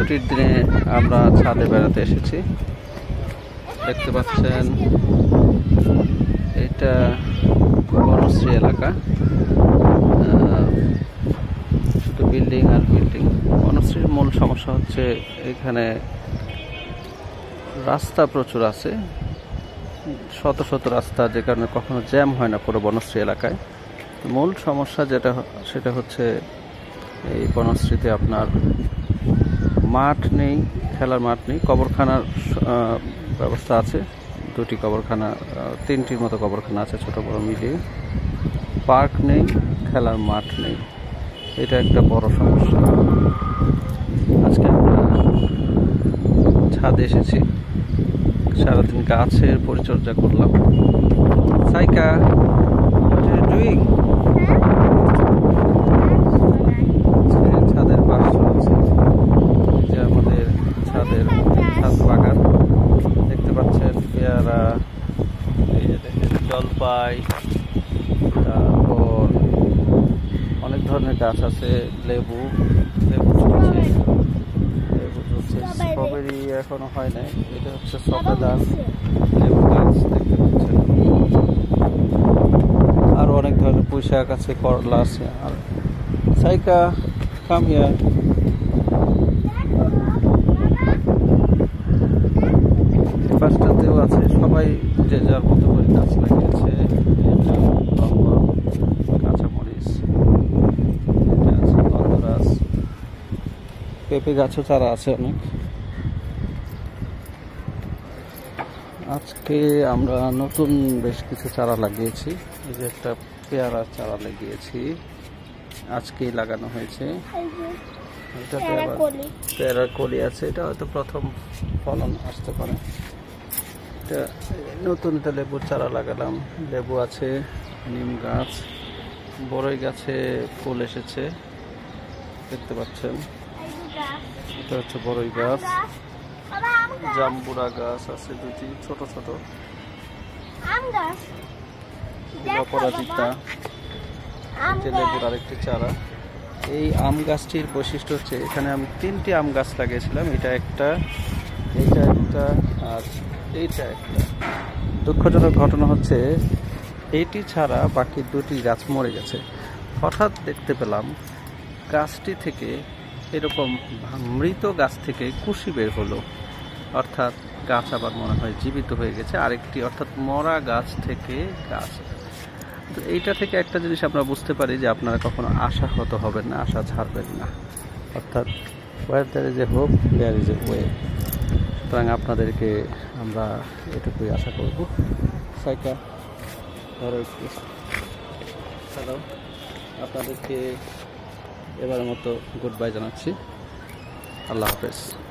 ছুটির দিনে আমরা ছাদে বেড়াতে এসেছি। দেখতে পাচ্ছেন এটা বনশ্রী এলাকা, শুধু বিল্ডিং আর বিল্ডিং। বনশ্রীর মূল সমস্যা হচ্ছে এখানে রাস্তা প্রচুর আছে, শত শত রাস্তা, যে কারণে কখনো জ্যাম হয় না পুরো বনশ্রী এলাকায়। মূল সমস্যা সেটা হচ্ছে এই বনশ্রীতে আপনার মাঠ নেই, খেলার মাঠ নেই। কবরখানার ব্যবস্থা আছে, দুটি কবরখানা, তিনটির মতো কবরখানা আছে ছোট বড় মিলিয়ে। পার্ক নেই, খেলার মাঠ নেই, এটা একটা বড় সমস্যা। আজকে আমরা ছাদে এসেছি, সারাদিন গাছের পরিচর্যা করলাম। Saika, what are you doing? ছাদের পাশ চলছে, যে আমাদের ছাদ বাগান। দেখতে পাচ্ছেন পেয়ারা, এই যে দেখেন জলপাই, তারপর অনেক ধরনের গাছ আছে। লেবু চলছে, স্ট্রবেরি এখনো হয় নাই। এটা হচ্ছে সফেদার লেবু গাছ, দেখতে পাচ্ছেন। আরো অনেক ধরনের পুঁই শাক আছে, করলা আছে। আর সাইকা, কাম হিয়ার। পাশটাতেও আছে, সবাই যে যার মতো করে গাছ লাগিয়েছে। কাঁচামরিচ, এটা আছে গন্ধরাজ, পেঁপে গাছও চারা আছে অনেক। আজকে আমরা নতুন বেশ কিছু চারা লাগিয়েছি। এই যে একটা পেয়ারার চারা লাগিয়েছি, আজকেই লাগানো হয়েছে। এটাতে আবার পেয়ারার কলি আছে, এটা হয়তো প্রথম ফলন আসতে পারে। এটা নতুন একটা লেবুর চারা লাগালাম। লেবু আছে, নিম গাছ, বড়ই গাছে ফুল এসেছে, দেখতে পাচ্ছেন। এটা হচ্ছে বড়ই গাছ। জাম্বুরা গাছ আছে দুটি, ছোট ছোট। অপরাজিতা, লেবুর আরেকটি চারা। এই আম গাছটির বৈশিষ্ট্য হচ্ছে, এখানে আমি তিনটি আম গাছ লাগিয়েছিলাম। এটা একটা, আর এইটা একটা। দুঃখজনক ঘটনা হচ্ছে এইটি ছাড়া বাকি দুটি গাছ মরে গেছে। হঠাৎ দেখতে পেলাম গাছটি থেকে এরকম মৃত গাছ থেকে কুশি বের হলো, অর্থাৎ গাছ আবার মনে হয় জীবিত হয়ে গেছে। আরেকটি অর্থাৎ মরা গাছ থেকে গাছ। তো এইটা থেকে একটা জিনিস আমরা বুঝতে পারি যে আপনারা কখনো আশাহত হবেন না, আশা ছাড়বেন না। অর্থাৎ where there is a hope there is a way। সুতরাং আপনাদেরকে আমরা এটুকুই আশা করব। সাইকা, ধরো একটু হ্যালো, আপনাদেরকে এবারের মতো গুড বাই জানাচ্ছি। আল্লাহ হাফেজ।